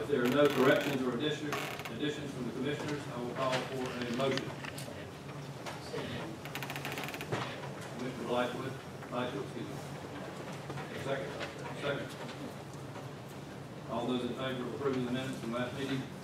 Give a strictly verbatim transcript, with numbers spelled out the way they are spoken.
If there are no corrections or additions, additions from the commissioners, I will call for a motion. Commissioner Lightfoot, Lightfoot, excuse me. Second. Second. All those in favor of approving the minutes from last meeting,